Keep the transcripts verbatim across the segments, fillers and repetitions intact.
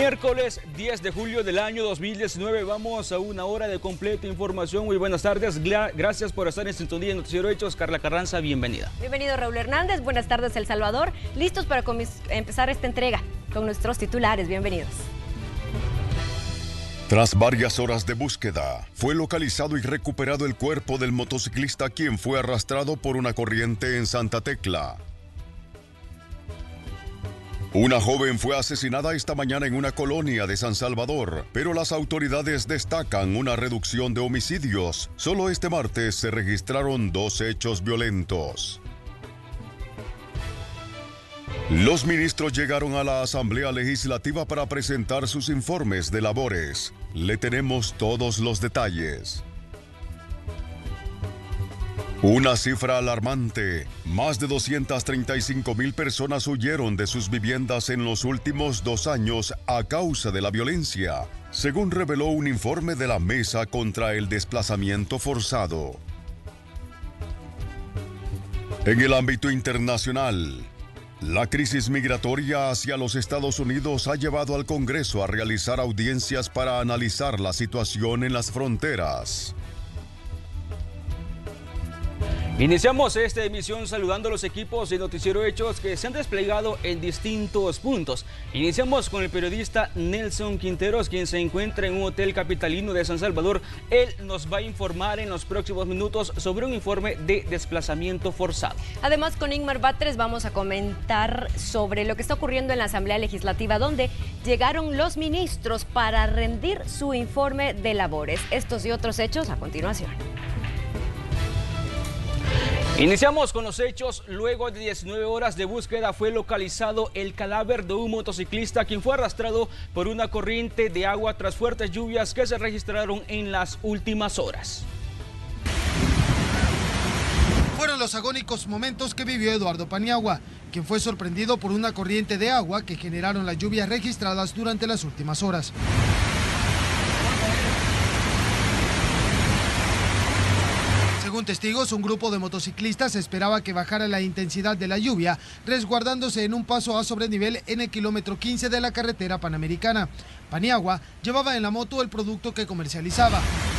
Miércoles diez de julio del año dos mil diecinueve, vamos a una hora de completa información. Muy buenas tardes, Gracias por estar en sintonía de Noticiero Hechos. Carla Carranza, bienvenida. Bienvenido Raúl Hernández, buenas tardes El Salvador. Listos para empezar esta entrega con nuestros titulares, bienvenidos. Tras varias horas de búsqueda, fue localizado y recuperado el cuerpo del motociclista quien fue arrastrado por una corriente en Santa Tecla. Una joven fue asesinada esta mañana en una colonia de San Salvador, pero las autoridades destacan una reducción de homicidios. Solo este martes se registraron dos hechos violentos. Los ministros llegaron a la Asamblea Legislativa para presentar sus informes de labores. Le tenemos todos los detalles. Una cifra alarmante. Más de doscientas treinta y cinco mil personas huyeron de sus viviendas en los últimos dos años a causa de la violencia, según reveló un informe de la Mesa contra el Desplazamiento Forzado. En el ámbito internacional, la crisis migratoria hacia los Estados Unidos ha llevado al Congreso a realizar audiencias para analizar la situación en las fronteras. Iniciamos esta emisión saludando a los equipos de Noticiero Hechos que se han desplegado en distintos puntos. Iniciamos con el periodista Nelson Quinteros, quien se encuentra en un hotel capitalino de San Salvador. Él nos va a informar en los próximos minutos sobre un informe de desplazamiento forzado. Además, con Ingmar Batres vamos a comentar sobre lo que está ocurriendo en la Asamblea Legislativa, donde llegaron los ministros para rendir su informe de labores. Estos y otros hechos a continuación. Iniciamos con los hechos. Luego de diecinueve horas de búsqueda fue localizado el cadáver de un motociclista quien fue arrastrado por una corriente de agua tras fuertes lluvias que se registraron en las últimas horas. Fueron los agónicos momentos que vivió Eduardo Paniagua, quien fue sorprendido por una corriente de agua que generaron las lluvias registradas durante las últimas horas. Según testigos, un grupo de motociclistas esperaba que bajara la intensidad de la lluvia, resguardándose en un paso a sobrenivel en el kilómetro quince de la carretera panamericana. Paniagua llevaba en la moto el producto que comercializaba.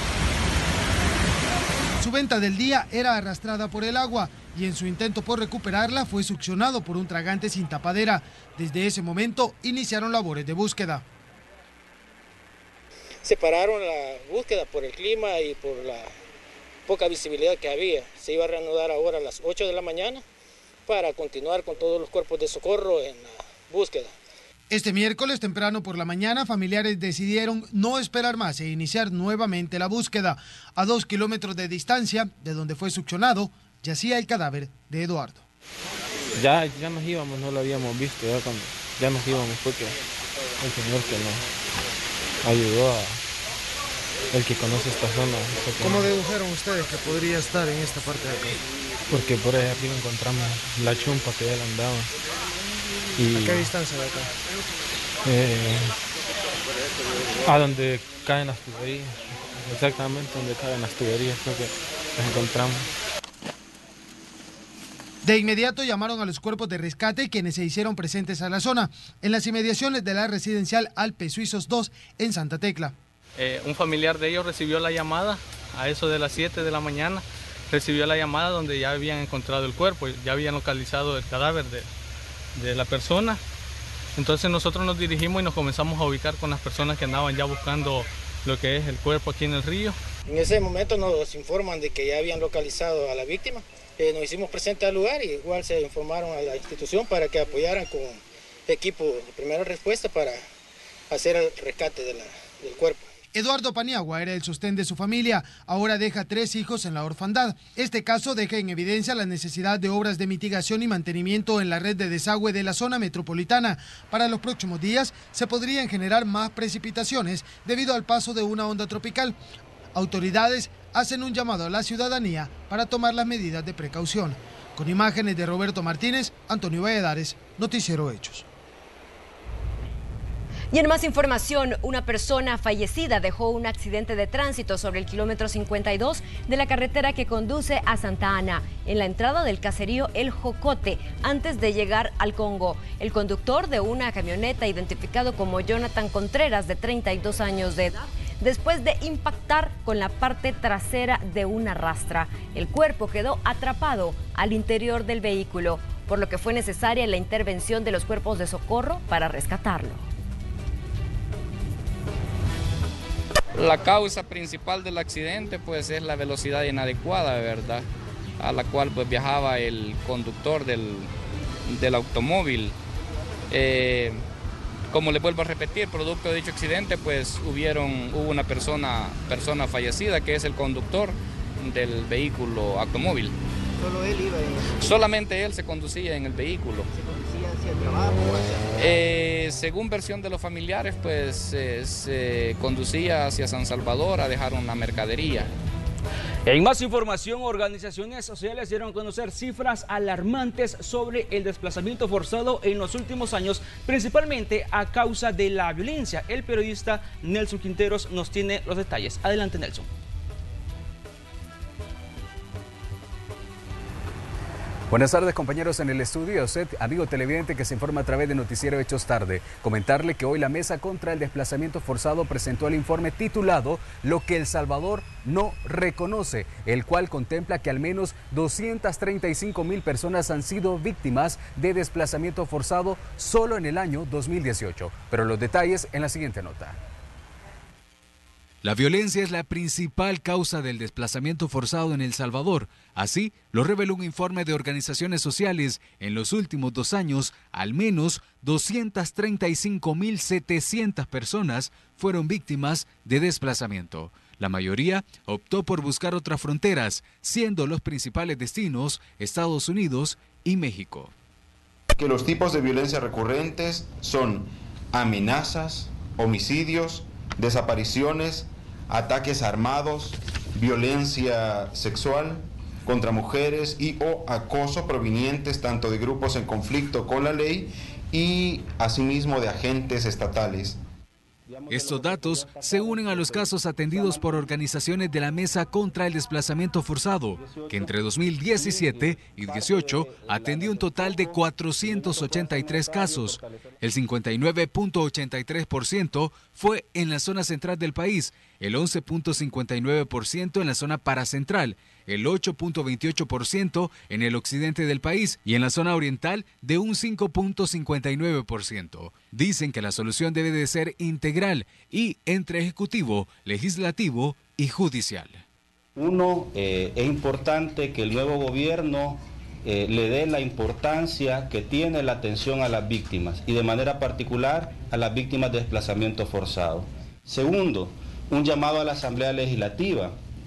Su venta del día era arrastrada por el agua y en su intento por recuperarla fue succionado por un tragante sin tapadera. Desde ese momento iniciaron labores de búsqueda. Separaron la búsqueda por el clima y por la poca visibilidad que había. Se iba a reanudar ahora a las ocho de la mañana para continuar con todos los cuerpos de socorro en la búsqueda. Este miércoles temprano por la mañana, familiares decidieron no esperar más e iniciar nuevamente la búsqueda. A dos kilómetros de distancia de donde fue succionado, yacía el cadáver de Eduardo. Ya, ya nos íbamos, no lo habíamos visto, ya, cuando, ya nos íbamos porque el señor que nos ayudó a... el que conoce esta zona. ¿Cómo dedujeron ustedes que podría estar en esta parte de acá? Porque por ahí arriba encontramos la chumpa que ya la andaba. Y, ¿a qué distancia de acá? Eh, a donde caen las tuberías, exactamente donde caen las tuberías, creo que las encontramos. De inmediato llamaron a los cuerpos de rescate, quienes se hicieron presentes a la zona, en las inmediaciones de la residencial Alpes Suizos dos en Santa Tecla. Eh, un familiar de ellos recibió la llamada a eso de las siete de la mañana, recibió la llamada donde ya habían encontrado el cuerpo, ya habían localizado el cadáver de, de la persona. Entonces nosotros nos dirigimos y nos comenzamos a ubicar con las personas que andaban ya buscando lo que es el cuerpo aquí en el río. En ese momento nos informan de que ya habían localizado a la víctima. Eh, nos hicimos presentes al lugar y igual se informaron a la institución para que apoyaran con equipo de primera respuesta para hacer el rescate de la, del cuerpo. Eduardo Paniagua era el sostén de su familia, ahora deja tres hijos en la orfandad. Este caso deja en evidencia la necesidad de obras de mitigación y mantenimiento en la red de desagüe de la zona metropolitana. Para los próximos días se podrían generar más precipitaciones debido al paso de una onda tropical. Autoridades hacen un llamado a la ciudadanía para tomar las medidas de precaución. Con imágenes de Roberto Martínez, Antonio Valladares, Noticiero Hechos. Y en más información, una persona fallecida dejó un accidente de tránsito sobre el kilómetro cincuenta y dos de la carretera que conduce a Santa Ana, en la entrada del caserío El Jocote, antes de llegar al Congo. El conductor de una camioneta, identificado como Jonathan Contreras, de treinta y dos años de edad, después de impactar con la parte trasera de una rastra. El cuerpo quedó atrapado al interior del vehículo, por lo que fue necesaria la intervención de los cuerpos de socorro para rescatarlo. La causa principal del accidente pues es la velocidad inadecuada, ¿verdad?, a la cual pues viajaba el conductor del, del automóvil. Eh, como les vuelvo a repetir, producto de dicho accidente pues hubieron, hubo una persona, persona fallecida, que es el conductor del vehículo automóvil. ¿Solo él iba en... Solamente él se conducía en el vehículo. ¿Se conducía hacia el trabajo o hacia...? Eh, según versión de los familiares, pues eh, se conducía hacia San Salvador a dejar una mercadería. En más información, organizaciones sociales dieron a conocer cifras alarmantes sobre el desplazamiento forzado en los últimos años, principalmente a causa de la violencia. El periodista Nelson Quinteros nos tiene los detalles. Adelante, Nelson. Buenas tardes, compañeros en el estudio. A usted, amigo televidente que se informa a través de Noticiero Hechos Tarde. Comentarle que hoy la Mesa contra el Desplazamiento Forzado presentó el informe titulado Lo que El Salvador no reconoce, el cual contempla que al menos doscientas treinta y cinco mil personas han sido víctimas de desplazamiento forzado solo en el año dos mil dieciocho. Pero los detalles en la siguiente nota. La violencia es la principal causa del desplazamiento forzado en El Salvador. Así lo reveló un informe de organizaciones sociales. En los últimos dos años, al menos doscientas treinta y cinco mil setecientas personas fueron víctimas de desplazamiento. La mayoría optó por buscar otras fronteras, siendo los principales destinos Estados Unidos y México. Que los tipos de violencia recurrentes son amenazas, homicidios, desapariciones, ataques armados, violencia sexual contra mujeres y o acoso provenientes tanto de grupos en conflicto con la ley y asimismo de agentes estatales. Estos datos se unen a los casos atendidos por organizaciones de la Mesa contra el Desplazamiento Forzado, que entre dos mil diecisiete y dieciocho atendió un total de cuatrocientos ochenta y tres casos. El cincuenta y nueve punto ochenta y tres por ciento fue en la zona central del país, el once punto cincuenta y nueve por ciento en la zona paracentral, el ocho punto veintiocho por ciento en el occidente del país y en la zona oriental de un cinco punto cincuenta y nueve por ciento. Dicen que la solución debe de ser integral y entre ejecutivo, legislativo y judicial. Uno, eh, es importante que el nuevo gobierno eh, le dé la importancia que tiene la atención a las víctimas y de manera particular a las víctimas de desplazamiento forzado. Segundo, un llamado a la Asamblea Legislativa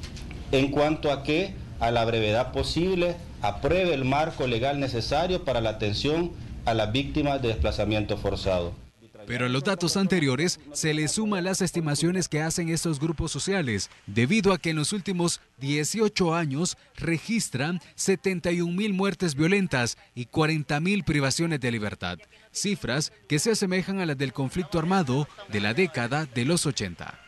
en cuanto a que a la brevedad posible apruebe el marco legal necesario para la atención a las víctimas de desplazamiento forzado. Pero a los datos anteriores se le suman las estimaciones que hacen estos grupos sociales, debido a que en los últimos dieciocho años registran setenta y un mil muertes violentas y cuarenta mil privaciones de libertad, cifras que se asemejan a las del conflicto armado de la década de los ochenta.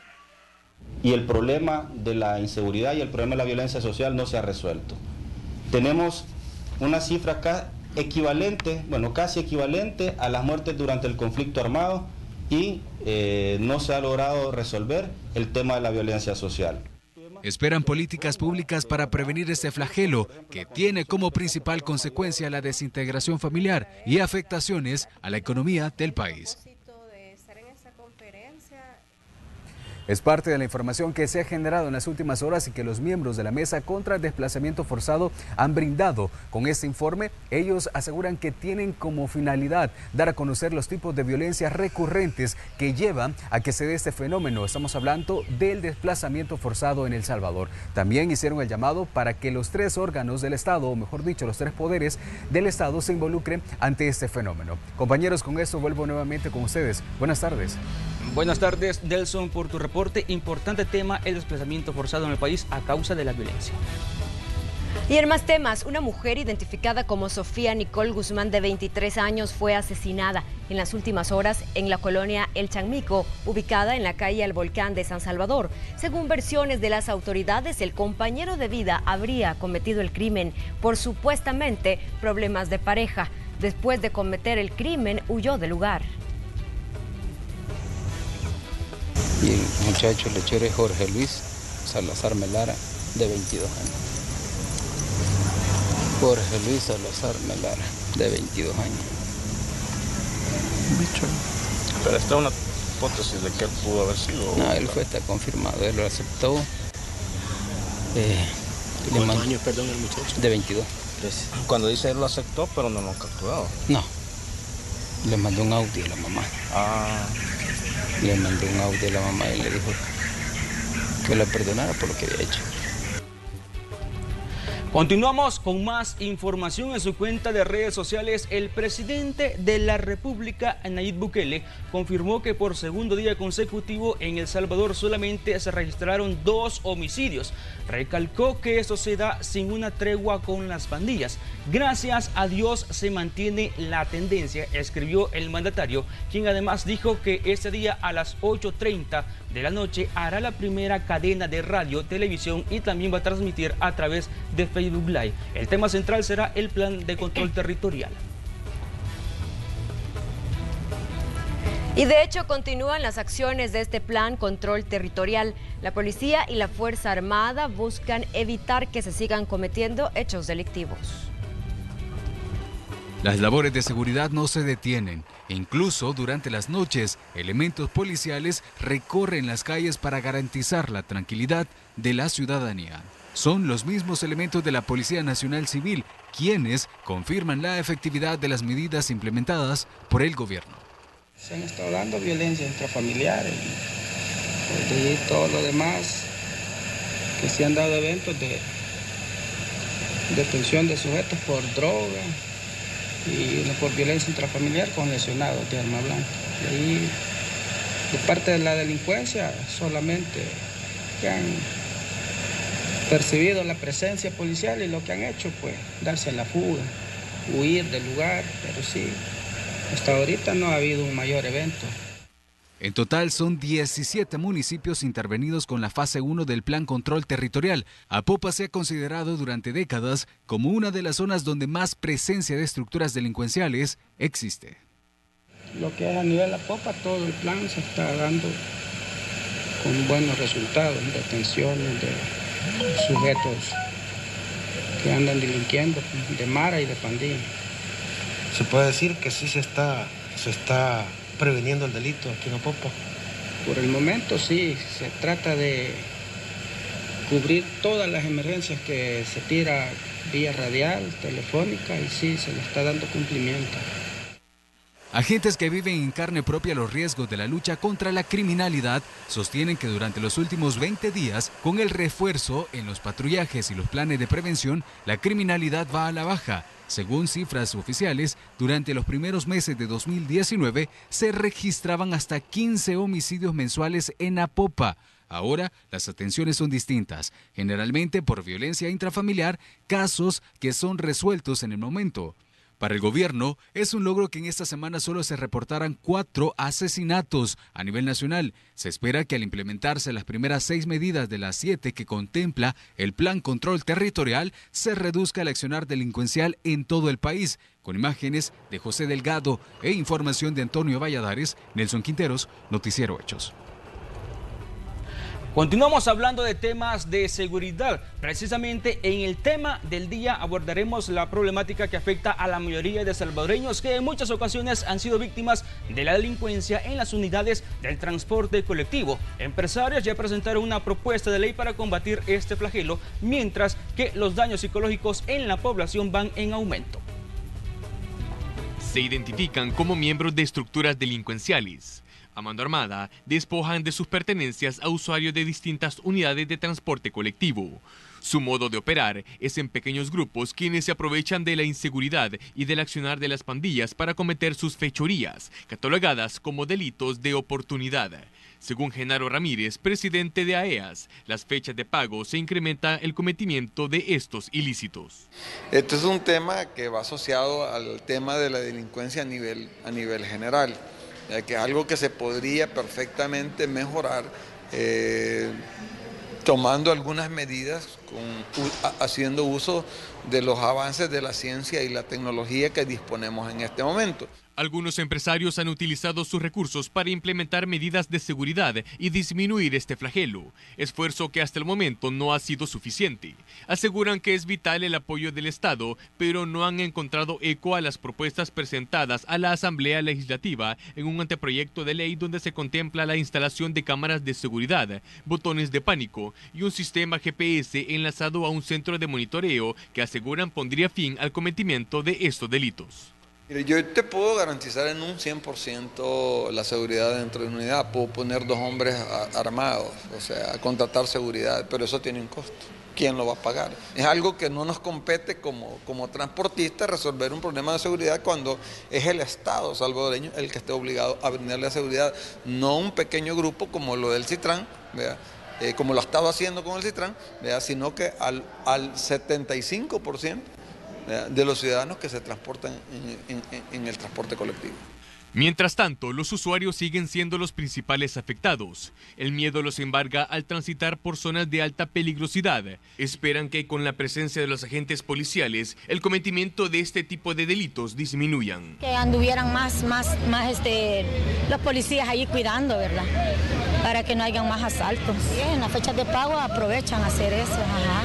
Y el problema de la inseguridad y el problema de la violencia social no se ha resuelto. Tenemos una cifra acá equivalente, bueno, casi equivalente a las muertes durante el conflicto armado y eh, no se ha logrado resolver el tema de la violencia social. Esperan políticas públicas para prevenir este flagelo que tiene como principal consecuencia la desintegración familiar y afectaciones a la economía del país. Es parte de la información que se ha generado en las últimas horas y que los miembros de la Mesa contra el Desplazamiento Forzado han brindado. Con este informe, ellos aseguran que tienen como finalidad dar a conocer los tipos de violencia recurrentes que llevan a que se dé este fenómeno. Estamos hablando del desplazamiento forzado en El Salvador. También hicieron el llamado para que los tres órganos del Estado, o mejor dicho, los tres poderes del Estado se involucren ante este fenómeno. Compañeros, con esto vuelvo nuevamente con ustedes. Buenas tardes. Buenas tardes, Nelson, por tu reporte. Importante tema, el desplazamiento forzado en el país a causa de la violencia. Y en más temas, una mujer identificada como Sofía Nicole Guzmán, de veintitrés años, fue asesinada en las últimas horas en la colonia El Chanmico, ubicada en la calle El Volcán de San Salvador. Según versiones de las autoridades, el compañero de vida habría cometido el crimen por supuestamente problemas de pareja. Después de cometer el crimen, huyó del lugar. Y el muchacho lechero es Jorge Luis Salazar Melara, de veintidós años. Jorge Luis Salazar Melara, de veintidós años. Bicho. Pero esta es una hipótesis de que él pudo haber sido. No, él fue, está confirmado, él lo aceptó. Eh, ¿Cuántos mand... años, perdón, el muchacho? De veintidós. Cuando dice él lo aceptó, pero no lo han capturado. No. Le mandó un audio a la mamá. Ah. Le mandó un audio a la mamá y le dijo que la perdonara por lo que había hecho. Continuamos con más información. En su cuenta de redes sociales, el presidente de la República, Nayib Bukele, confirmó que por segundo día consecutivo en El Salvador solamente se registraron dos homicidios. Recalcó que esto se da sin una tregua con las pandillas. Gracias a Dios se mantiene la tendencia, escribió el mandatario, quien además dijo que este día a las ocho treinta de la noche hará la primera cadena de radio, televisión y también va a transmitir a través de Facebook Live. El tema central será el plan de control territorial. Y de hecho continúan las acciones de este plan control territorial. La policía y la Fuerza Armada buscan evitar que se sigan cometiendo hechos delictivos. Las labores de seguridad no se detienen. Incluso durante las noches, elementos policiales recorren las calles para garantizar la tranquilidad de la ciudadanía. Son los mismos elementos de la Policía Nacional Civil quienes confirman la efectividad de las medidas implementadas por el gobierno. Se han estado dando violencia intrafamiliar y, y todo lo demás, que se han dado eventos de detención de sujetos por droga y por violencia intrafamiliar con lesionados de arma blanca. Y ahí, de parte de la delincuencia, solamente que han percibido la presencia policial y lo que han hecho, pues, darse a la fuga, huir del lugar, pero sí, hasta ahorita no ha habido un mayor evento. En total son diecisiete municipios intervenidos con la fase uno del Plan Control Territorial. Apopa se ha considerado durante décadas como una de las zonas donde más presencia de estructuras delincuenciales existe. Lo que es a nivel Apopa, todo el plan se está dando con buenos resultados, detenciones de sujetos que andan delinquiendo, de mara y de pandilla. Se puede decir que sí se está, se está preveniendo el delito aquí en Apopa. Por el momento sí, se trata de cubrir todas las emergencias que se tira vía radial, telefónica, y sí, se le está dando cumplimiento. Agentes que viven en carne propia los riesgos de la lucha contra la criminalidad sostienen que durante los últimos veinte días, con el refuerzo en los patrullajes y los planes de prevención, la criminalidad va a la baja. Según cifras oficiales, durante los primeros meses de dos mil diecinueve se registraban hasta quince homicidios mensuales en Apopa. Ahora las atenciones son distintas, generalmente por violencia intrafamiliar, casos que son resueltos en el momento. Para el gobierno, es un logro que en esta semana solo se reportaran cuatro asesinatos a nivel nacional. Se espera que al implementarse las primeras seis medidas de las siete que contempla el Plan Control Territorial, se reduzca el accionar delincuencial en todo el país. Con imágenes de José Delgado e información de Antonio Valladares, Nelson Quinteros, Noticiero Hechos. Continuamos hablando de temas de seguridad. Precisamente en el tema del día abordaremos la problemática que afecta a la mayoría de salvadoreños que en muchas ocasiones han sido víctimas de la delincuencia en las unidades del transporte colectivo. Empresarios ya presentaron una propuesta de ley para combatir este flagelo, mientras que los daños psicológicos en la población van en aumento. Se identifican como miembros de estructuras delincuenciales. A mano armada, despojan de sus pertenencias a usuarios de distintas unidades de transporte colectivo. Su modo de operar es en pequeños grupos quienes se aprovechan de la inseguridad y del accionar de las pandillas para cometer sus fechorías, catalogadas como delitos de oportunidad. Según Genaro Ramírez, presidente de A E A S, las fechas de pago se incrementa el cometimiento de estos ilícitos. Este es un tema que va asociado al tema de la delincuencia a nivel, a nivel general, ya que es algo que se podría perfectamente mejorar eh, tomando algunas medidas, con, haciendo uso de los avances de la ciencia y la tecnología que disponemos en este momento. Algunos empresarios han utilizado sus recursos para implementar medidas de seguridad y disminuir este flagelo, esfuerzo que hasta el momento no ha sido suficiente. Aseguran que es vital el apoyo del Estado, pero no han encontrado eco a las propuestas presentadas a la Asamblea Legislativa en un anteproyecto de ley donde se contempla la instalación de cámaras de seguridad, botones de pánico y un sistema G P S enlazado a un centro de monitoreo que aseguran pondría fin al cometimiento de estos delitos. Yo te puedo garantizar en un cien por ciento la seguridad dentro de una unidad. Puedo poner dos hombres armados, o sea, contratar seguridad, pero eso tiene un costo. ¿Quién lo va a pagar? Es algo que no nos compete como, como transportistas resolver un problema de seguridad cuando es el Estado salvadoreño el que esté obligado a brindarle la seguridad, no un pequeño grupo como lo del Citran, ¿verdad? Eh, como lo ha estado haciendo con el Citran, ¿verdad? Sino que al, al setenta y cinco por ciento de los ciudadanos que se transportan en, en, en el transporte colectivo. Mientras tanto, los usuarios siguen siendo los principales afectados. El miedo los embarga al transitar por zonas de alta peligrosidad. Esperan que con la presencia de los agentes policiales, el cometimiento de este tipo de delitos disminuyan. Que anduvieran más, más, más este, los policías ahí cuidando, ¿verdad? Para que no hayan más asaltos. Sí, en las fechas de pago aprovechan a hacer eso, ajá.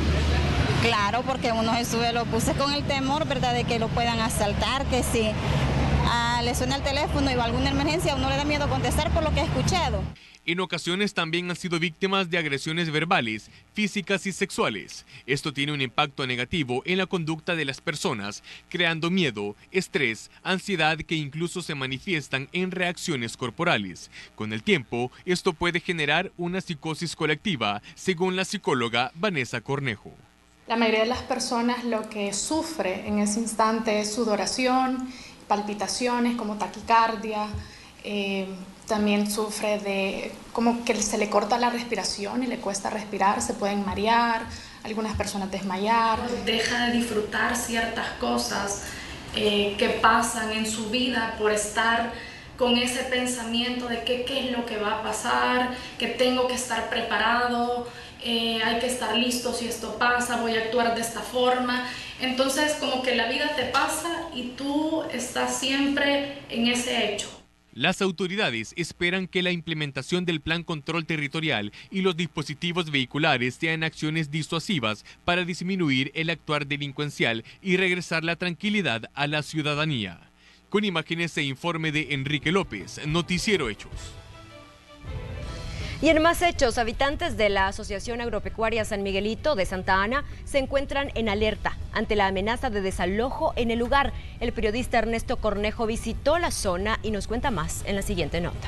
Claro, porque uno se sube los buses con el temor, ¿verdad?, de que lo puedan asaltar, que si ah, le suena el teléfono y va alguna emergencia, a uno le da miedo contestar por lo que ha escuchado. En ocasiones también han sido víctimas de agresiones verbales, físicas y sexuales. Esto tiene un impacto negativo en la conducta de las personas, creando miedo, estrés, ansiedad que incluso se manifiestan en reacciones corporales. Con el tiempo, esto puede generar una psicosis colectiva, según la psicóloga Vanessa Cornejo. La mayoría de las personas lo que sufre en ese instante es sudoración, palpitaciones como taquicardia, eh, también sufre de como que se le corta la respiración y le cuesta respirar, se pueden marear, algunas personas desmayar. Deja de disfrutar ciertas cosas eh, que pasan en su vida por estar con ese pensamiento de que, qué es lo que va a pasar, que tengo que estar preparado, eh, hay que estar listo si esto pasa, voy a actuar de esta forma. Entonces como que la vida te pasa y tú estás siempre en ese hecho. Las autoridades esperan que la implementación del Plan Control Territorial y los dispositivos vehiculares sean acciones disuasivas para disminuir el actuar delincuencial y regresar la tranquilidad a la ciudadanía. Con imágenes e informe de Enrique López, Noticiero Hechos. Y en más hechos, habitantes de la Asociación Agropecuaria San Miguelito de Santa Ana se encuentran en alerta ante la amenaza de desalojo en el lugar. El periodista Ernesto Cornejo visitó la zona y nos cuenta más en la siguiente nota.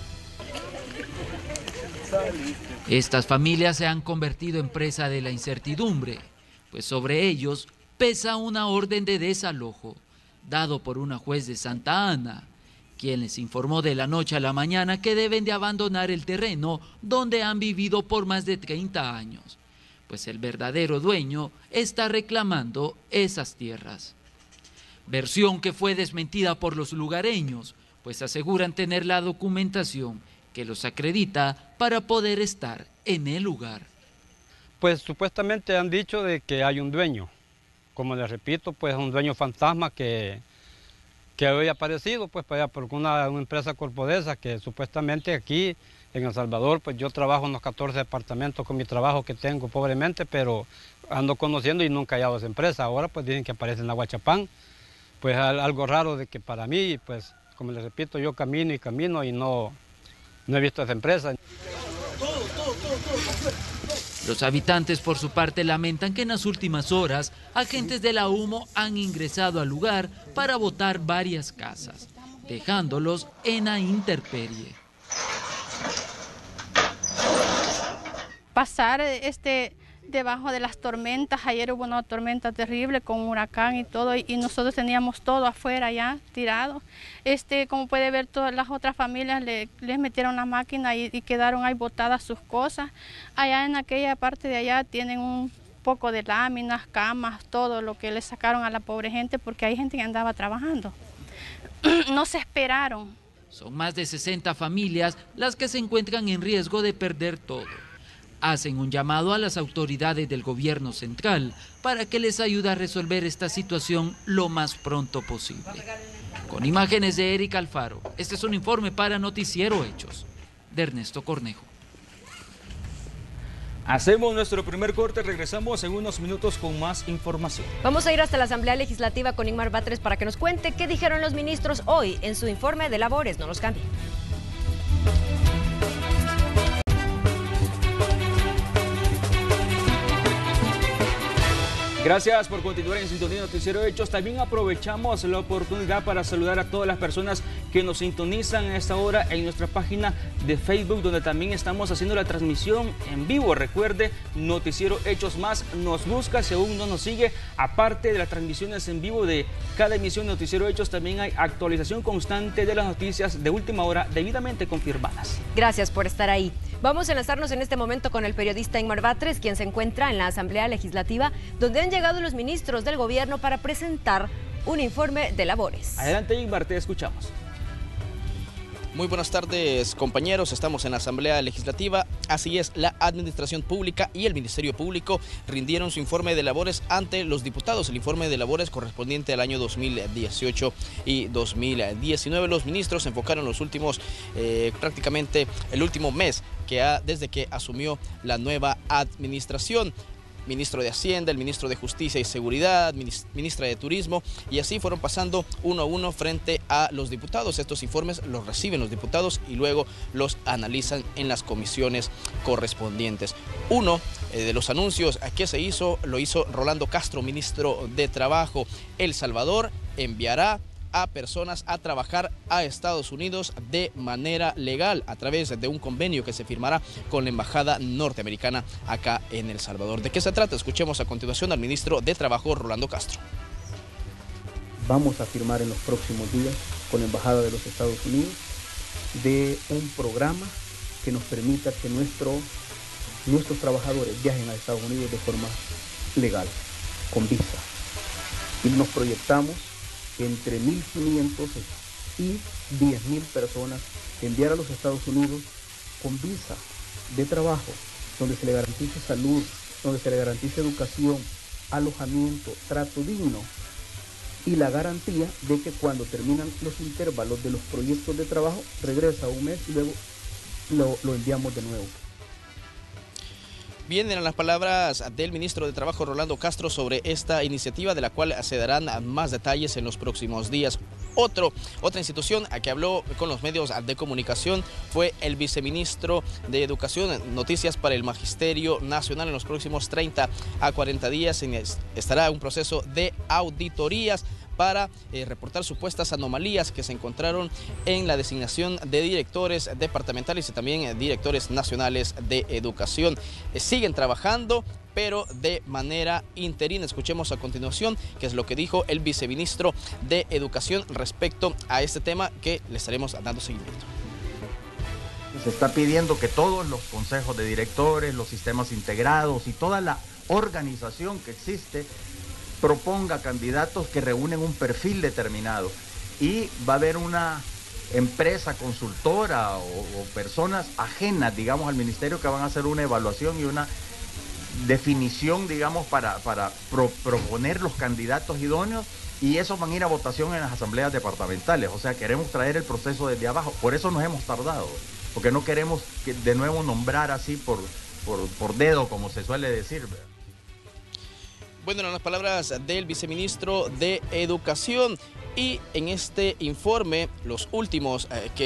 Estas familias se han convertido en presa de la incertidumbre, pues sobre ellos pesa una orden de desalojo dado por una juez de Santa Ana, quien les informó de la noche a la mañana que deben de abandonar el terreno donde han vivido por más de treinta años, pues el verdadero dueño está reclamando esas tierras. Versión que fue desmentida por los lugareños, pues aseguran tener la documentación que los acredita para poder estar en el lugar. Pues supuestamente han dicho de que hay un dueño. Como les repito, pues un dueño fantasma que, que había aparecido pues, para allá por una, una empresa corporativa que supuestamente aquí en El Salvador, pues yo trabajo en los catorce departamentos con mi trabajo que tengo pobremente, pero ando conociendo y nunca he hallado esa empresa. Ahora pues dicen que aparece en Aguachapán, pues algo raro de que para mí, pues como les repito, yo camino y camino y no, no he visto esa empresa. Los habitantes, por su parte, lamentan que en las últimas horas agentes de la Humo han ingresado al lugar para botar varias casas, dejándolos en la intemperie. Pasar este, debajo de las tormentas. Ayer hubo una tormenta terrible con huracán y todo, y nosotros teníamos todo afuera ya tirado. Este, como puede ver, todas las otras familias le, les metieron la máquina y, y quedaron ahí botadas sus cosas. Allá en aquella parte de allá tienen un poco de láminas, camas, todo lo que le sacaron a la pobre gente, porque hay gente que andaba trabajando. No se esperaron. Son más de sesenta familias las que se encuentran en riesgo de perder todo. Hacen un llamado a las autoridades del gobierno central para que les ayude a resolver esta situación lo más pronto posible. Con imágenes de Erika Alfaro, este es un informe para Noticiero Hechos, de Ernesto Cornejo. Hacemos nuestro primer corte, regresamos en unos minutos con más información. Vamos a ir hasta la Asamblea Legislativa con Ingmar Batres para que nos cuente qué dijeron los ministros hoy en su informe de labores. No los cambie. Gracias por continuar en sintonía Noticiero Hechos. También aprovechamos la oportunidad para saludar a todas las personas que nos sintonizan a esta hora en nuestra página de Facebook, donde también estamos haciendo la transmisión en vivo. Recuerde, Noticiero Hechos Más nos busca si aún no nos sigue. Aparte de las transmisiones en vivo de cada emisión de Noticiero Hechos, también hay actualización constante de las noticias de última hora debidamente confirmadas. Gracias por estar ahí. Vamos a enlazarnos en este momento con el periodista Ingmar Batres, quien se encuentra en la Asamblea Legislativa, donde han llegado los ministros del gobierno para presentar un informe de labores. Adelante, Ingmar, te escuchamos. Muy buenas tardes, compañeros. Estamos en la Asamblea Legislativa. Así es, la Administración Pública y el Ministerio Público rindieron su informe de labores ante los diputados. El informe de labores correspondiente al año dos mil dieciocho y dos mil diecinueve. Los ministros se enfocaron los últimos, eh, prácticamente el último mes que ha, desde que asumió la nueva administración. Ministro de Hacienda, el ministro de Justicia y Seguridad, ministra de Turismo, y así fueron pasando uno a uno frente a los diputados. Estos informes los reciben los diputados y luego los analizan en las comisiones correspondientes. Uno eh, de los anuncios que se hizo, lo hizo Rolando Castro, ministro de Trabajo. El Salvador enviará a personas a trabajar a Estados Unidos de manera legal a través de un convenio que se firmará con la Embajada norteamericana acá en El Salvador. ¿De qué se trata? Escuchemos a continuación al ministro de Trabajo, Rolando Castro. Vamos a firmar en los próximos días con la Embajada de los Estados Unidos de un programa que nos permita que nuestro, nuestros trabajadores viajen a Estados Unidos de forma legal, con visa. Y nos proyectamos entre mil quinientos y diez mil personas enviar a los Estados Unidos con visa de trabajo, donde se le garantice salud, donde se le garantice educación, alojamiento, trato digno y la garantía de que cuando terminan los intervalos de los proyectos de trabajo regresa un mes y luego lo, lo enviamos de nuevo. Bien, eran las palabras del ministro de Trabajo, Rolando Castro, sobre esta iniciativa de la cual se darán más detalles en los próximos días. Otro, otra institución a que habló con los medios de comunicación fue el viceministro de Educación. Noticias para el Magisterio Nacional: en los próximos treinta a cuarenta días estará un proceso de auditorías para eh, reportar supuestas anomalías que se encontraron en la designación de directores departamentales y también eh, directores nacionales de educación. Eh, siguen trabajando, pero de manera interina. Escuchemos a continuación qué es lo que dijo el viceministro de Educación respecto a este tema, que le estaremos dando seguimiento. Se está pidiendo que todos los consejos de directores, los sistemas integrados y toda la organización que existe proponga candidatos que reúnen un perfil determinado, y va a haber una empresa consultora o, o personas ajenas, digamos, al ministerio, que van a hacer una evaluación y una definición, digamos, para, para pro, proponer los candidatos idóneos, y esos van a ir a votación en las asambleas departamentales. O sea, queremos traer el proceso desde abajo. Por eso nos hemos tardado, porque no queremos que de nuevo nombrar así por, por, por dedo, como se suele decir. Bueno, eran las palabras del viceministro de Educación. Y en este informe, los últimos eh, que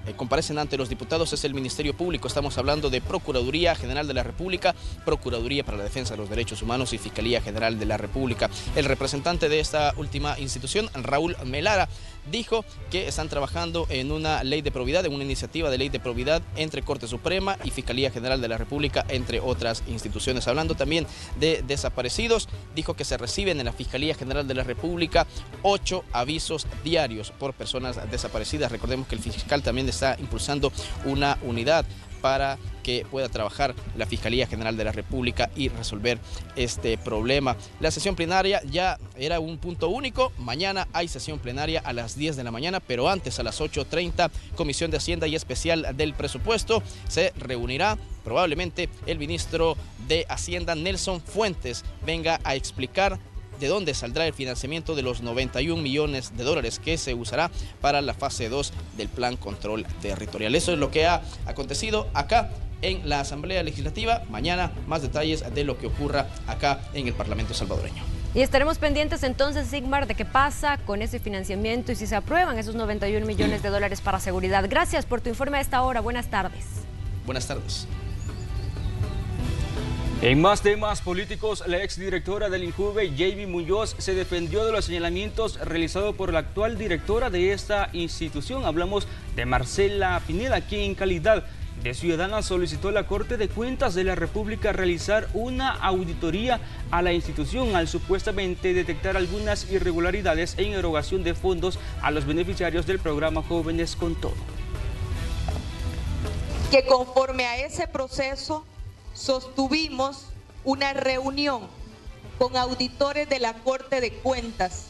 eh, comparecen ante los diputados es el Ministerio Público. Estamos hablando de Procuraduría General de la República, Procuraduría para la Defensa de los Derechos Humanos y Fiscalía General de la República. El representante de esta última institución, Raúl Melara, dijo que están trabajando en una ley de probidad, en una iniciativa de ley de probidad entre Corte Suprema y Fiscalía General de la República, entre otras instituciones. Hablando también de desaparecidos, dijo que se reciben en la Fiscalía General de la República ocho avisos diarios por personas desaparecidas. Recordemos que el fiscal también está impulsando una unidad para que pueda trabajar la Fiscalía General de la República y resolver este problema. La sesión plenaria ya era un punto único. Mañana hay sesión plenaria a las diez de la mañana, pero antes a las ocho treinta, Comisión de Hacienda y Especial del Presupuesto. Se reunirá probablemente el ministro de Hacienda, Nelson Fuentes, venga a explicar de dónde saldrá el financiamiento de los noventa y un millones de dólares que se usará para la fase dos del Plan Control Territorial. Eso es lo que ha acontecido acá en la Asamblea Legislativa. Mañana más detalles de lo que ocurra acá en el Parlamento salvadoreño. Y estaremos pendientes entonces, Sigmar, de qué pasa con ese financiamiento y si se aprueban esos noventa y un millones de dólares para seguridad. Gracias por tu informe a esta hora. Buenas tardes. Buenas tardes. En más temas políticos, la exdirectora del INJUVE, Javi Muñoz, se defendió de los señalamientos realizados por la actual directora de esta institución. Hablamos de Marcela Pineda, quien en calidad de ciudadana solicitó a la Corte de Cuentas de la República realizar una auditoría a la institución al supuestamente detectar algunas irregularidades en erogación de fondos a los beneficiarios del programa Jóvenes con Todo. Que conforme a ese proceso sostuvimos una reunión con auditores de la Corte de Cuentas,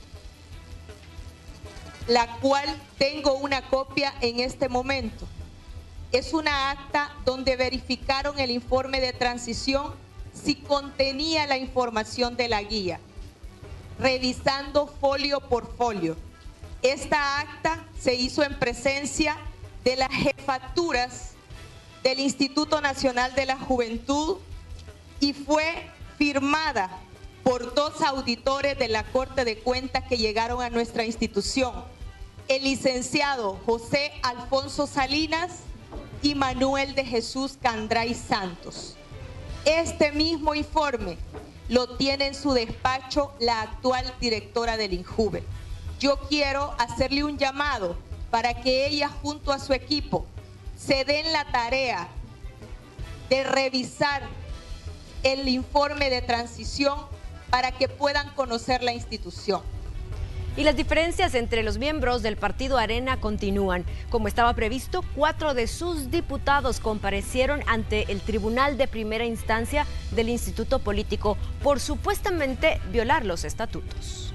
la cual tengo una copia en este momento. Es una acta donde verificaron el informe de transición si contenía la información de la guía, revisando folio por folio. Esta acta se hizo en presencia de las jefaturas del Instituto Nacional de la Juventud y fue firmada por dos auditores de la Corte de Cuentas que llegaron a nuestra institución, el licenciado José Alfonso Salinas y Manuel de Jesús Candray Santos. Este mismo informe lo tiene en su despacho la actual directora del INJUVE. Yo quiero hacerle un llamado para que ella junto a su equipo se den la tarea de revisar el informe de transición para que puedan conocer la institución. Y las diferencias entre los miembros del partido Arena continúan. Como estaba previsto, cuatro de sus diputados comparecieron ante el Tribunal de Primera Instancia del Instituto Político por supuestamente violar los estatutos.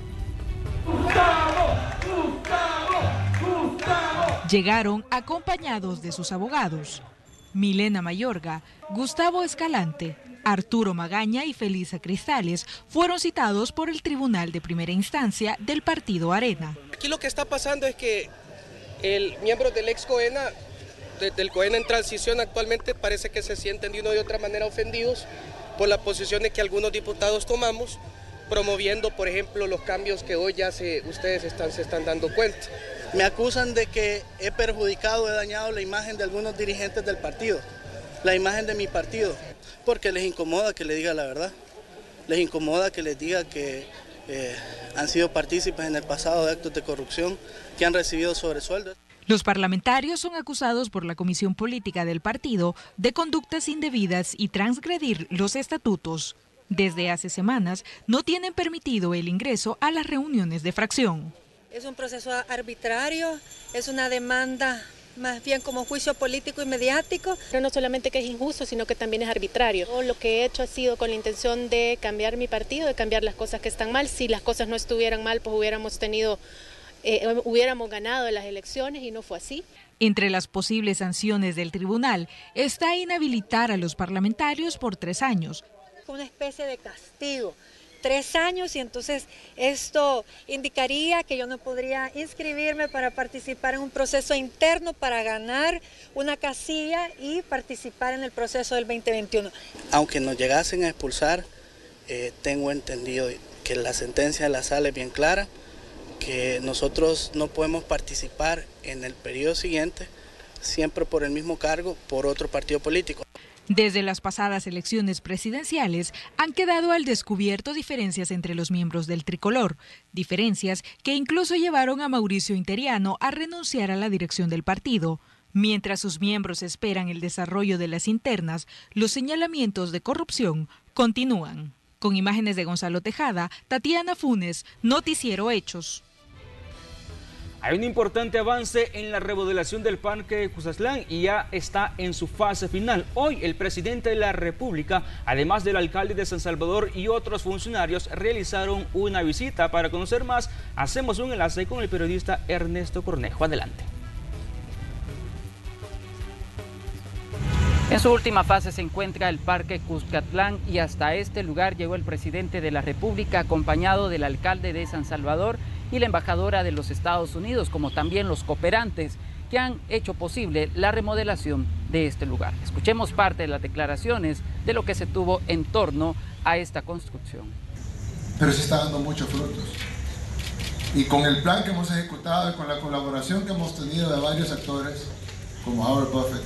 ¡Gustavo! ¡Gustavo! ¡Gustavo! Llegaron acompañados de sus abogados. Milena Mayorga, Gustavo Escalante, Arturo Magaña y Felisa Cristales fueron citados por el Tribunal de Primera Instancia del partido Arena. Aquí lo que está pasando es que el miembro del ex COENA, de, del COENA en transición actualmente, parece que se sienten de una u otra manera ofendidos por las posiciones que algunos diputados tomamos, promoviendo, por ejemplo, los cambios que hoy ya se, ustedes están, se están dando cuenta. Me acusan de que he perjudicado, he dañado la imagen de algunos dirigentes del partido, la imagen de mi partido, porque les incomoda que les diga la verdad, les incomoda que les diga que eh, han sido partícipes en el pasado de actos de corrupción, que han recibido sobresueldos. Los parlamentarios son acusados por la Comisión Política del partido de conductas indebidas y transgredir los estatutos. Desde hace semanas no tienen permitido el ingreso a las reuniones de fracción. Es un proceso arbitrario, es una demanda más bien como juicio político y mediático. Pero no solamente que es injusto, sino que también es arbitrario. Lo que he hecho ha sido con la intención de cambiar mi partido, de cambiar las cosas que están mal. Si las cosas no estuvieran mal, pues hubiéramos tenido, eh, hubiéramos ganado las elecciones y no fue así. Entre las posibles sanciones del tribunal está inhabilitar a los parlamentarios por tres años. Una especie de castigo. Tres años y entonces esto indicaría que yo no podría inscribirme para participar en un proceso interno para ganar una casilla y participar en el proceso del veinte veintiuno. Aunque nos llegasen a expulsar, eh, tengo entendido que la sentencia de la sala es bien clara, que nosotros no podemos participar en el periodo siguiente, siempre por el mismo cargo, por otro partido político. Desde las pasadas elecciones presidenciales han quedado al descubierto diferencias entre los miembros del tricolor, diferencias que incluso llevaron a Mauricio Interiano a renunciar a la dirección del partido. Mientras sus miembros esperan el desarrollo de las internas, los señalamientos de corrupción continúan. Con imágenes de Gonzalo Tejada, Tatiana Funes, Noticiero Hechos. Hay un importante avance en la remodelación del Parque Cuscatlán y ya está en su fase final. Hoy el presidente de la República, además del alcalde de San Salvador y otros funcionarios, realizaron una visita. Para conocer más, hacemos un enlace con el periodista Ernesto Cornejo. Adelante. En su última fase se encuentra el Parque Cuscatlán y hasta este lugar llegó el presidente de la República acompañado del alcalde de San Salvador y la embajadora de los Estados Unidos, como también los cooperantes que han hecho posible la remodelación de este lugar. Escuchemos parte de las declaraciones de lo que se tuvo en torno a esta construcción. Pero se está dando muchos frutos. Y con el plan que hemos ejecutado y con la colaboración que hemos tenido de varios actores, como Howard Buffett,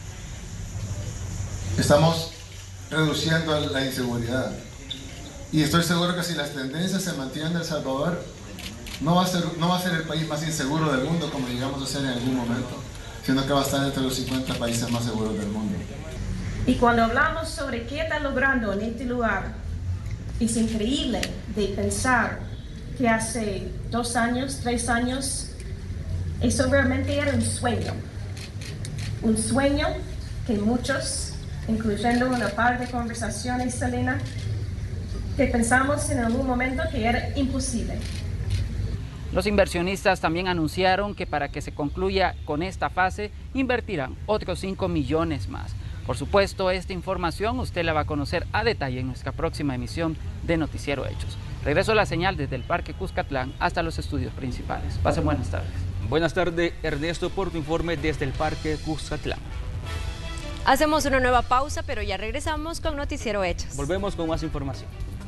estamos reduciendo la inseguridad. Y estoy seguro que si las tendencias se mantienen en El Salvador, no va a ser, no va a ser el país más inseguro del mundo como llegamos a ser en algún momento, sino que va a estar entre los cincuenta países más seguros del mundo. Y cuando hablamos sobre qué está logrando en este lugar, es increíble de pensar que hace dos años, tres años, eso realmente era un sueño. Un sueño que muchos, incluyendo una par de conversaciones, Selena, que pensamos en algún momento que era imposible. Los inversionistas también anunciaron que para que se concluya con esta fase invertirán otros cinco millones más. Por supuesto, esta información usted la va a conocer a detalle en nuestra próxima emisión de Noticiero Hechos. Regreso a la señal desde el Parque Cuscatlán hasta los estudios principales. Pasen buenas tardes. Buenas tardes, Ernesto, por tu informe desde el Parque Cuscatlán. Hacemos una nueva pausa, pero ya regresamos con Noticiero Hechos. Volvemos con más información.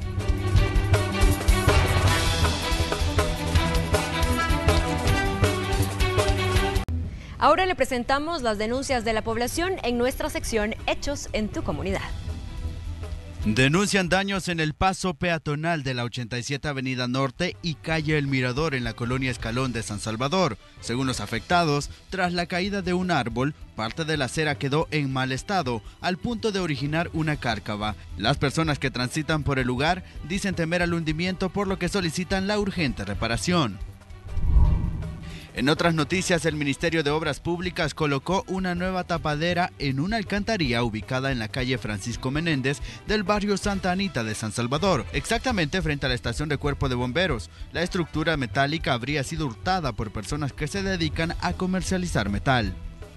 Ahora le presentamos las denuncias de la población en nuestra sección Hechos en tu comunidad. Denuncian daños en el paso peatonal de la ochenta y siete Avenida Norte y calle El Mirador en la colonia Escalón de San Salvador. Según los afectados, tras la caída de un árbol, parte de la acera quedó en mal estado, al punto de originar una cárcava. Las personas que transitan por el lugar dicen temer al hundimiento, por lo que solicitan la urgente reparación. En otras noticias, el Ministerio de Obras Públicas colocó una nueva tapadera en una alcantarilla ubicada en la calle Francisco Menéndez del barrio Santa Anita de San Salvador, exactamente frente a la estación de Cuerpo de Bomberos. La estructura metálica habría sido hurtada por personas que se dedican a comercializar metal.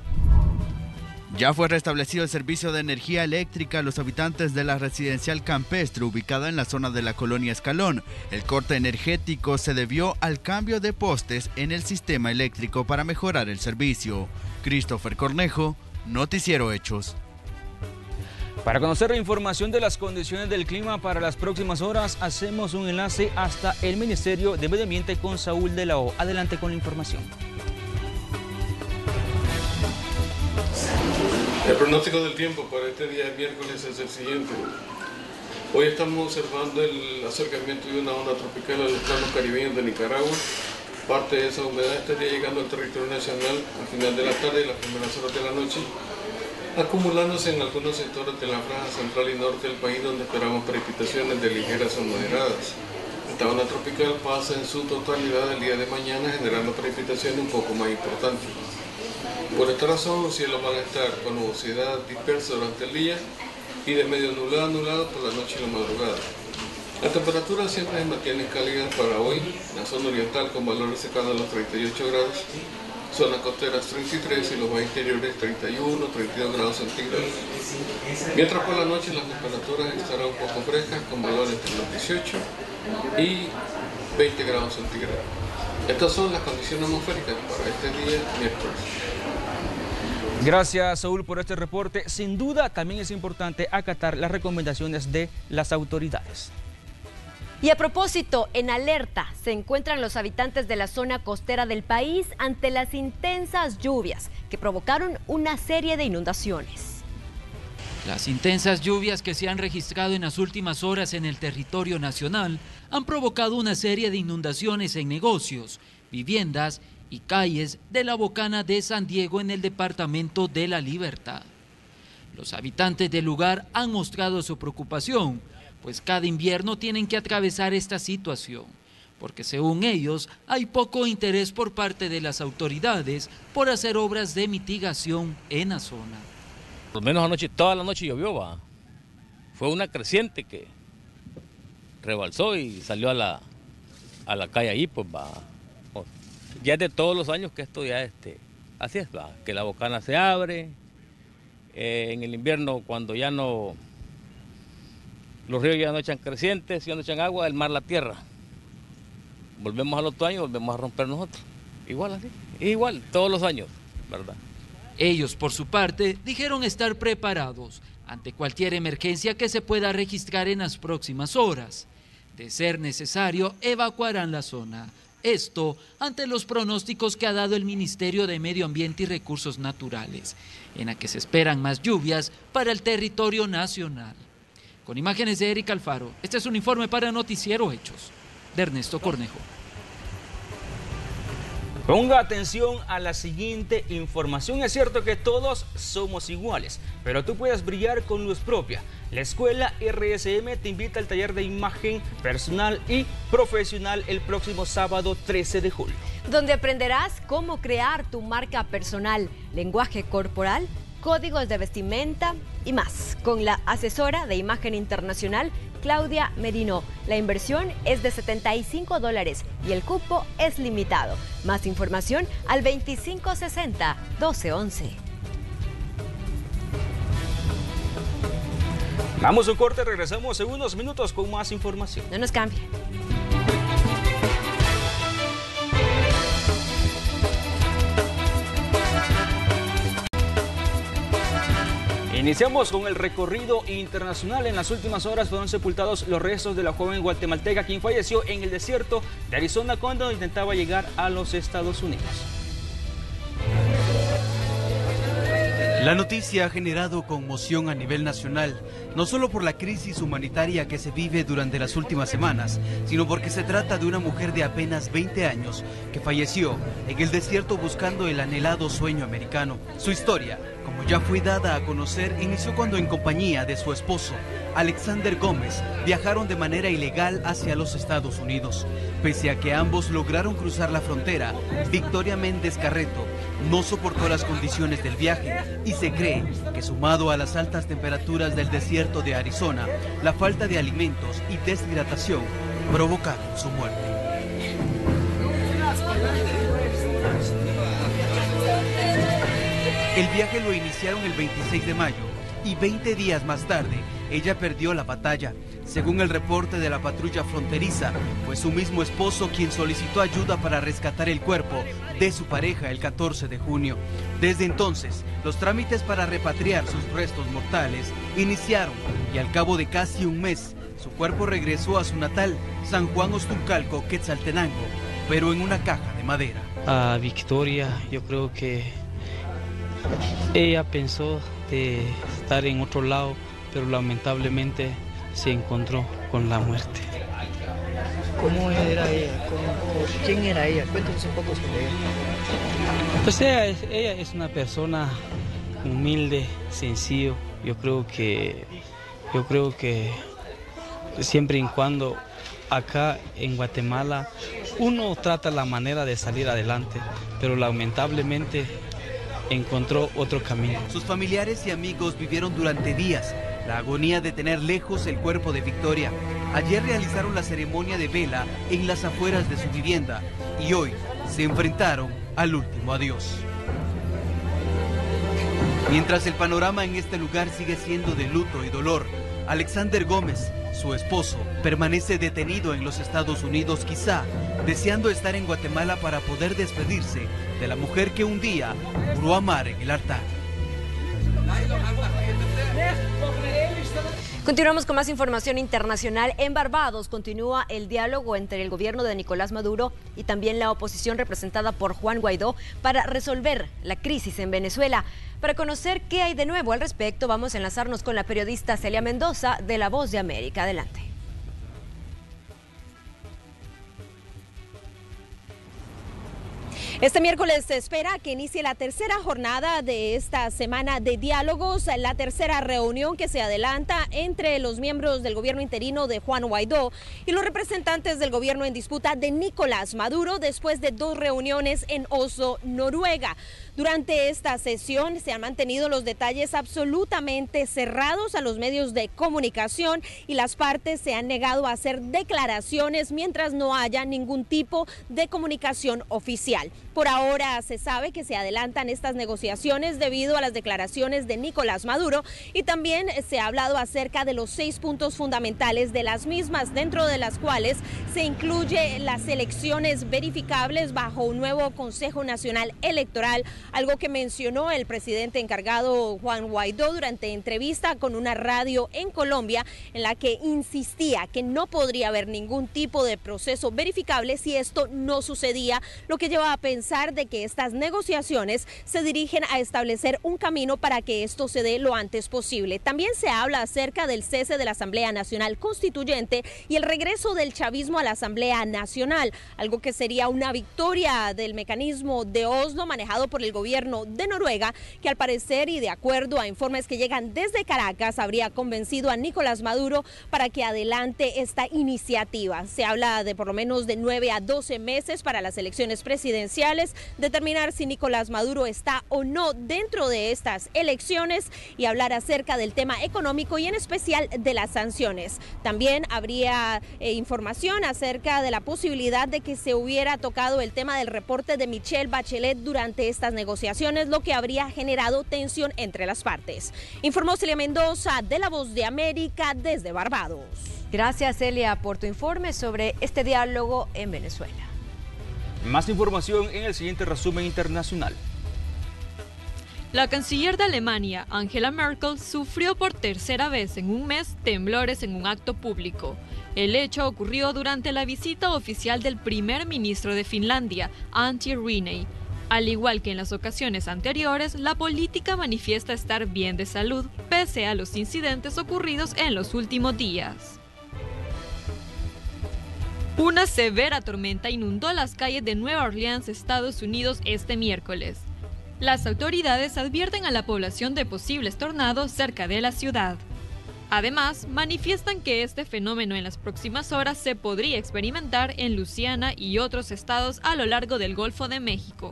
Ya fue restablecido el servicio de energía eléctrica a los habitantes de la residencial campestre ubicada en la zona de la colonia Escalón. El corte energético se debió al cambio de postes en el sistema eléctrico para mejorar el servicio. Christopher Cornejo, Noticiero Hechos. Para conocer la información de las condiciones del clima para las próximas horas, hacemos un enlace hasta el Ministerio de Medio Ambiente con Saúl de la O. Adelante con la información. El pronóstico del tiempo para este día miércoles es el siguiente. Hoy estamos observando el acercamiento de una onda tropical a los planos caribeños de Nicaragua. Parte de esa humedad estaría llegando al territorio nacional al final de la tarde y las primeras horas de la noche, acumulándose en algunos sectores de la franja central y norte del país, donde esperamos precipitaciones de ligeras o moderadas. Esta onda tropical pasa en su totalidad el día de mañana, generando precipitaciones un poco más importantes. Por esta razón, los cielos van a estar con nubosidad dispersa durante el día y de medio nublado a nublado por la noche y la madrugada. Las temperaturas siempre se mantienen cálidas para hoy, la zona oriental con valores cercanos a los treinta y ocho grados, zonas costeras treinta y tres y los más interiores treinta y uno, treinta y dos grados centígrados. Mientras por la noche las temperaturas estarán un poco frescas con valores entre los dieciocho y veinte grados centígrados. Estas son las condiciones atmosféricas para este día miércoles. Gracias, Saúl, por este reporte. Sin duda, también es importante acatar las recomendaciones de las autoridades. Y a propósito, en alerta se encuentran los habitantes de la zona costera del país ante las intensas lluvias que provocaron una serie de inundaciones. Las intensas lluvias que se han registrado en las últimas horas en el territorio nacional han provocado una serie de inundaciones en negocios, viviendas y calles de la Bocana de San Diego en el departamento de La Libertad. Los habitantes del lugar han mostrado su preocupación, pues cada invierno tienen que atravesar esta situación, porque según ellos hay poco interés por parte de las autoridades por hacer obras de mitigación en la zona. Por lo menos anoche, toda la noche llovió, va. Fue una creciente que rebalsó y salió a la, a la calle ahí, pues va. Ya es de todos los años que esto ya, este, así es, va, que la Bocana se abre, eh, en el invierno cuando ya no... Los ríos ya no echan crecientes, ya no echan agua, el mar la tierra. Volvemos al otro año, volvemos a romper nosotros. Igual así, igual, todos los años, ¿verdad? Ellos, por su parte, dijeron estar preparados ante cualquier emergencia que se pueda registrar en las próximas horas. De ser necesario, evacuarán la zona. Esto ante los pronósticos que ha dado el Ministerio de Medio Ambiente y Recursos Naturales, en la que se esperan más lluvias para el territorio nacional. Con imágenes de Erika Alfaro, este es un informe para Noticiero Hechos, de Ernesto Cornejo. Ponga atención a la siguiente información. Es cierto que todos somos iguales, pero tú puedes brillar con luz propia. La escuela R S M te invita al taller de imagen personal y profesional el próximo sábado trece de julio. Donde aprenderás cómo crear tu marca personal, lenguaje corporal, códigos de vestimenta y más, con la asesora de imagen internacional Claudia Merino. La inversión es de setenta y cinco dólares y el cupo es limitado. Más información al veinticinco sesenta, doce once. Vamos a un corte, regresamos en unos minutos con más información. No nos cambie. Iniciamos con el recorrido internacional. En las últimas horas fueron sepultados los restos de la joven guatemalteca quien falleció en el desierto de Arizona cuando intentaba llegar a los Estados Unidos. La noticia ha generado conmoción a nivel nacional, no solo por la crisis humanitaria que se vive durante las últimas semanas, sino porque se trata de una mujer de apenas veinte años que falleció en el desierto buscando el anhelado sueño americano. Su historia, como ya fue dada a conocer, inició cuando en compañía de su esposo, Alexander Gómez, viajaron de manera ilegal hacia los Estados Unidos. Pese a que ambos lograron cruzar la frontera, Victoria Méndez Carreto no soportó las condiciones del viaje y se cree que, sumado a las altas temperaturas del desierto de Arizona, la falta de alimentos y deshidratación provocaron su muerte. El viaje lo iniciaron el veintiséis de mayo y veinte días más tarde ella perdió la batalla. Según el reporte de la patrulla fronteriza, fue su mismo esposo quien solicitó ayuda para rescatar el cuerpo de su pareja el catorce de junio. Desde entonces, los trámites para repatriar sus restos mortales iniciaron y al cabo de casi un mes, su cuerpo regresó a su natal, San Juan Ostuncalco, Quetzaltenango, pero en una caja de madera. A Victoria, yo creo que ella pensó de estar en otro lado, pero lamentablemente se encontró con la muerte. ¿Cómo era ella? ¿Cómo, ¿Quién era ella? Cuéntanos un poco sobre ella. Pues ella es, ella es una persona humilde, sencillo. Yo creo que, yo creo que siempre y cuando acá en Guatemala uno trata la manera de salir adelante, pero lamentablemente encontró otro camino. Sus familiares y amigos vivieron durante días la agonía de tener lejos el cuerpo de Victoria. Ayer realizaron la ceremonia de vela en las afueras de su vivienda y hoy se enfrentaron al último adiós. Mientras el panorama en este lugar sigue siendo de luto y dolor, Alexander Gómez, su esposo, permanece detenido en los Estados Unidos, quizá deseando estar en Guatemala para poder despedirse de la mujer que un día juró amar en el altar. Continuamos con más información internacional. En Barbados continúa el diálogo entre el gobierno de Nicolás Maduro y también la oposición representada por Juan Guaidó para resolver la crisis en Venezuela. Para conocer qué hay de nuevo al respecto, vamos a enlazarnos con la periodista Celia Mendoza de La Voz de América. Adelante. Este miércoles se espera que inicie la tercera jornada de esta semana de diálogos, la tercera reunión que se adelanta entre los miembros del gobierno interino de Juan Guaidó y los representantes del gobierno en disputa de Nicolás Maduro después de dos reuniones en Oslo, Noruega. Durante esta sesión se han mantenido los detalles absolutamente cerrados a los medios de comunicación y las partes se han negado a hacer declaraciones mientras no haya ningún tipo de comunicación oficial. Por ahora se sabe que se adelantan estas negociaciones debido a las declaraciones de Nicolás Maduro y también se ha hablado acerca de los seis puntos fundamentales de las mismas, dentro de las cuales se incluye las elecciones verificables bajo un nuevo Consejo Nacional Electoral, algo que mencionó el presidente encargado Juan Guaidó durante entrevista con una radio en Colombia, en la que insistía que no podría haber ningún tipo de proceso verificable si esto no sucedía, lo que lleva a pensar de que estas negociaciones se dirigen a establecer un camino para que esto se dé lo antes posible. También se habla acerca del cese de la Asamblea Nacional Constituyente y el regreso del chavismo a la Asamblea Nacional, algo que sería una victoria del mecanismo de Oslo manejado por el gobierno de Noruega, que al parecer y de acuerdo a informes que llegan desde Caracas habría convencido a Nicolás Maduro para que adelante esta iniciativa. Se habla de por lo menos de nueve a doce meses para las elecciones presidenciales, determinar si Nicolás Maduro está o no dentro de estas elecciones y hablar acerca del tema económico y en especial de las sanciones. También habría eh, información acerca de la posibilidad de que se hubiera tocado el tema del reporte de Michelle Bachelet durante estas negociaciones, lo que habría generado tensión entre las partes. Informó Celia Mendoza de La Voz de América desde Barbados. Gracias, Celia, por tu informe sobre este diálogo en Venezuela. Más información en el siguiente resumen internacional. La canciller de Alemania, Angela Merkel, sufrió por tercera vez en un mes temblores en un acto público. El hecho ocurrió durante la visita oficial del primer ministro de Finlandia, Antti Rinne. Al igual que en las ocasiones anteriores, la política manifiesta estar bien de salud, pese a los incidentes ocurridos en los últimos días. Una severa tormenta inundó las calles de Nueva Orleans, Estados Unidos, este miércoles. Las autoridades advierten a la población de posibles tornados cerca de la ciudad. Además, manifiestan que este fenómeno en las próximas horas se podría experimentar en Luisiana y otros estados a lo largo del Golfo de México.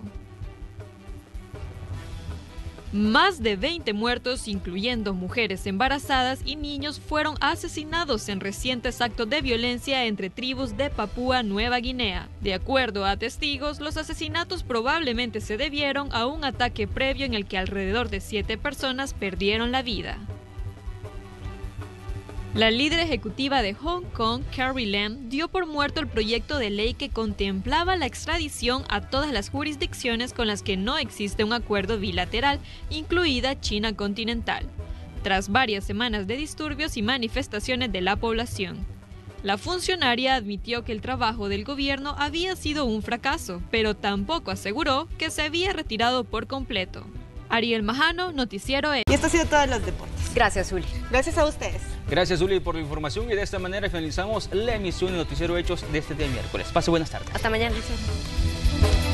Más de veinte muertos, incluyendo mujeres embarazadas y niños, fueron asesinados en recientes actos de violencia entre tribus de Papúa Nueva Guinea. De acuerdo a testigos, los asesinatos probablemente se debieron a un ataque previo en el que alrededor de siete personas perdieron la vida. La líder ejecutiva de Hong Kong, Carrie Lam, dio por muerto el proyecto de ley que contemplaba la extradición a todas las jurisdicciones con las que no existe un acuerdo bilateral, incluida China continental, tras varias semanas de disturbios y manifestaciones de la población. La funcionaria admitió que el trabajo del gobierno había sido un fracaso, pero tampoco aseguró que se había retirado por completo. Ariel Majano, Noticiero E. Y esto ha sido todos los deportes. Gracias, Uli. Gracias a ustedes. Gracias, Uli, por la información y de esta manera finalizamos la emisión de Noticiero Hechos de este día miércoles. Pase buenas tardes. Hasta mañana.